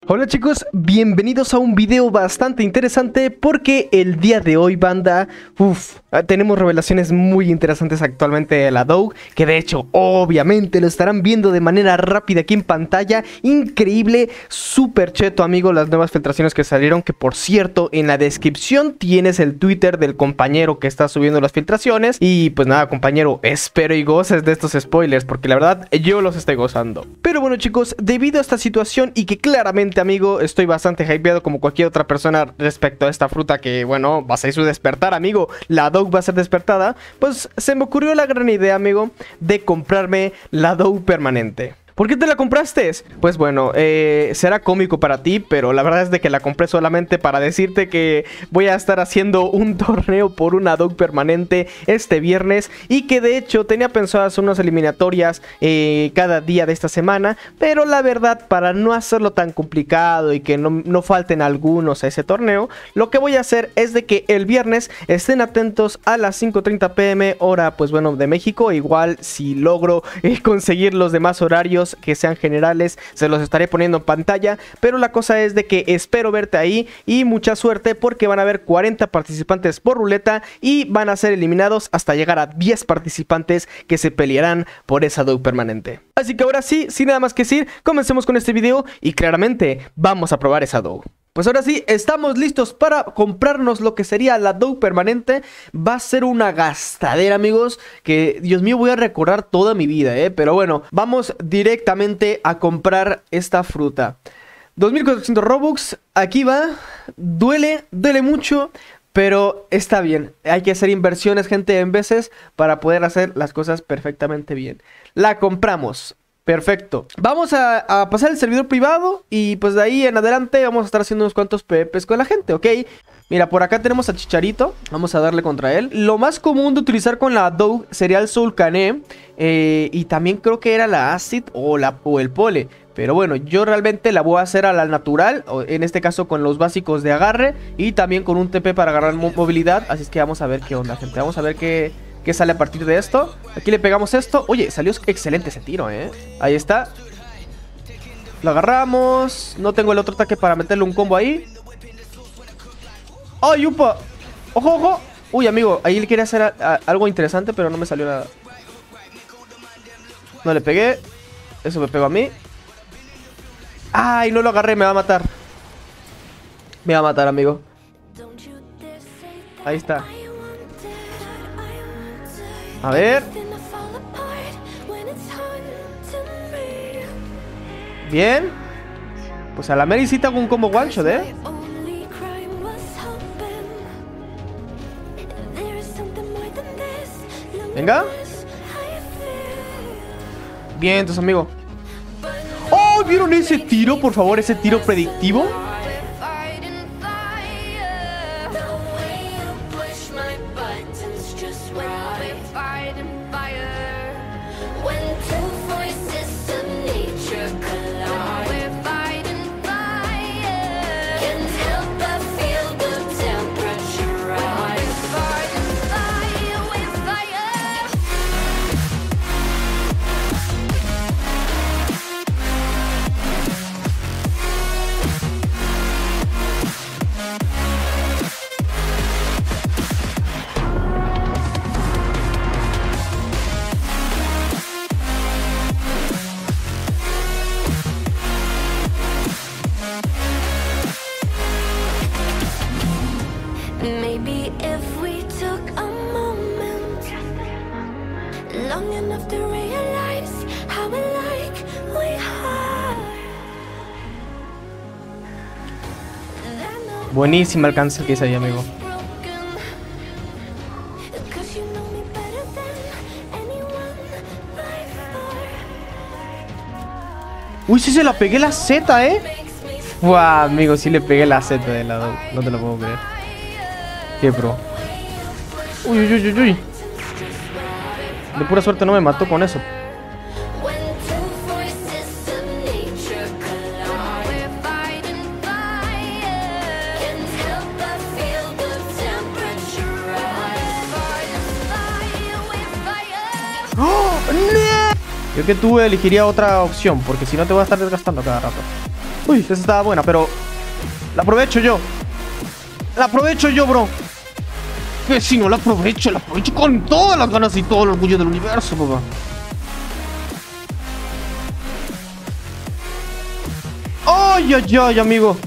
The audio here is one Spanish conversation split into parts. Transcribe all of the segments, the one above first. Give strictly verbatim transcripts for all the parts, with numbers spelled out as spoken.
Hola chicos, bienvenidos a un video bastante interesante porque el día de hoy, banda, uff, tenemos revelaciones muy interesantes actualmente de la D O G, que de hecho, obviamente, lo estarán viendo de manera rápida aquí en pantalla. Increíble, súper cheto, amigo, las nuevas filtraciones que salieron, que por cierto, en la descripción tienes el Twitter del compañero que está subiendo las filtraciones. Y pues nada, compañero, espero y goces de estos spoilers, porque la verdad, yo los estoy gozando. Pero bueno chicos, debido a esta situación y que claramente, amigo, estoy bastante hypeado como cualquier otra persona respecto a esta fruta que, bueno, va a ser su despertar, amigo. La D O G va a ser despertada. Pues se me ocurrió la gran idea, amigo, de comprarme la D O G permanente. ¿Por qué te la compraste? Pues bueno, eh, será cómico para ti, pero la verdad es de que la compré solamente para decirte que voy a estar haciendo un torneo por una D O G permanente este viernes. Y que de hecho tenía pensado hacer unas eliminatorias eh, cada día de esta semana. Pero la verdad, para no hacerlo tan complicado y que no, no falten algunos a ese torneo, lo que voy a hacer es de que el viernes estén atentos a las cinco treinta p m hora, pues bueno, de México. Igual si logro eh, conseguir los demás horarios que sean generales, se los estaré poniendo en pantalla. Pero la cosa es de que espero verte ahí y mucha suerte, porque van a haber cuarenta participantes por ruleta y van a ser eliminados hasta llegar a diez participantes que se pelearán por esa D O G permanente. Así que ahora sí, sin nada más que decir, comencemos con este video y claramente vamos a probar esa D O G. Pues ahora sí, estamos listos para comprarnos lo que sería la D O G permanente. Va a ser una gastadera, amigos, que, Dios mío, voy a recordar toda mi vida, ¿eh? Pero bueno, vamos directamente a comprar esta fruta. dos mil cuatrocientos Robux, aquí va. Duele, duele mucho, pero está bien. Hay que hacer inversiones, gente, en veces, para poder hacer las cosas perfectamente bien. La compramos. Perfecto. Vamos a, a pasar el servidor privado y pues de ahí en adelante vamos a estar haciendo unos cuantos PvPs con la gente, ¿ok? Mira, por acá tenemos a Chicharito. Vamos a darle contra él. Lo más común de utilizar con la D O G sería el Soul Cané. Eh, y también creo que era la Acid o, la, o el Pole. Pero bueno, yo realmente la voy a hacer a la natural. En este caso con los básicos de agarre. Y también con un T P para agarrar mo movilidad. Así es que vamos a ver qué onda, gente. Vamos a ver qué... ¿Qué sale a partir de esto? Aquí le pegamos esto. Oye, salió excelente ese tiro, ¿eh? Ahí está. Lo agarramos. No tengo el otro ataque para meterle un combo ahí. ¡Ay, upa! ¡Ojo, ojo! Uy, amigo, ahí le quería hacer a, a, algo interesante, pero no me salió nada. No le pegué. Eso me pegó a mí. ¡Ay, no lo agarré! Me va a matar. Me va a matar, amigo. Ahí está. A ver. Bien. Pues a la Mary sí te hago un combo one shot, ¿eh? Venga. Bien, entonces, amigo. ¡Oh! ¿Vieron ese tiro? Por favor, ese tiro predictivo. Maybe if we took a moment long enough to realize how alike we are. Buenísima alcance que hice ahí, amigo. Uy, sí se la pegué la Z, ¿eh? Buah, amigo, sí le pegué la Z de la D O G. No te lo puedo creer. Qué pro. Uy, uy, uy, uy, uy. De pura suerte no me mató con eso. ¡Oh! ¡No! Yo que tú elegiría otra opción, porque si no te voy a estar desgastando cada rato. Uy, esa estaba buena, pero la aprovecho yo. La aprovecho yo, bro. Que si no la aprovecho, la aprovecho con todas las ganas y todo el orgullo del universo, papá. ¡Ay, ay, ay, amigo!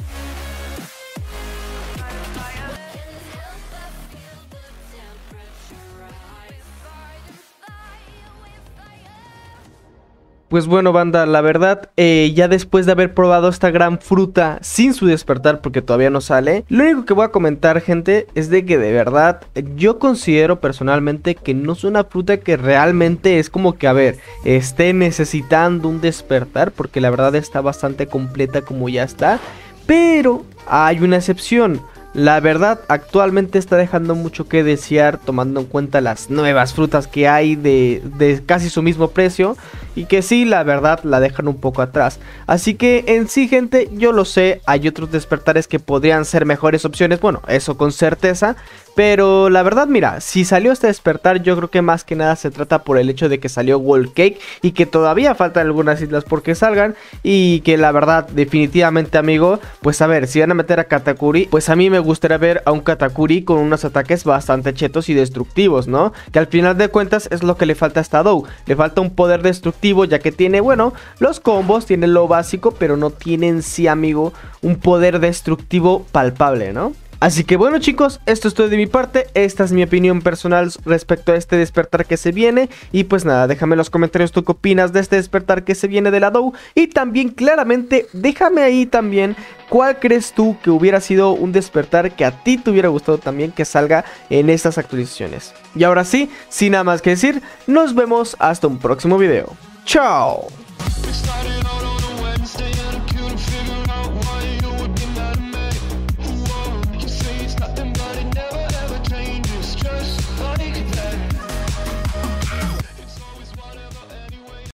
Pues bueno, banda, la verdad, eh, ya después de haber probado esta gran fruta sin su despertar, porque todavía no sale, lo único que voy a comentar, gente, es de que de verdad, yo considero personalmente que no es una fruta que realmente es como que, a ver, esté necesitando un despertar, porque la verdad está bastante completa como ya está, pero hay una excepción. La verdad, actualmente está dejando mucho que desear, tomando en cuenta las nuevas frutas que hay de, de casi su mismo precio, y que sí, la verdad, la dejan un poco atrás. Así que en sí, gente, yo lo sé, hay otros despertares que podrían ser mejores opciones, bueno, eso con certeza. Pero la verdad, mira, si salió este despertar, yo creo que más que nada se trata por el hecho de que salió Wall Cake y que todavía faltan algunas islas por que salgan. Y que la verdad, definitivamente, amigo, pues a ver, si van a meter a Katakuri, pues a mí me gustaría ver a un Katakuri con unos ataques bastante chetos y destructivos, ¿no? Que al final de cuentas es lo que le falta a esta Dou. Le falta un poder destructivo, ya que tiene, bueno, los combos, tiene lo básico, pero no tiene en sí, amigo, un poder destructivo palpable, ¿no? Así que bueno, chicos, esto es todo de mi parte. Esta es mi opinión personal respecto a este despertar que se viene. Y pues nada, déjame en los comentarios tú qué opinas de este despertar que se viene de la Dou. Y también claramente déjame ahí también cuál crees tú que hubiera sido un despertar que a ti te hubiera gustado también que salga en estas actualizaciones. Y ahora sí, sin nada más que decir, nos vemos hasta un próximo video. ¡Chao!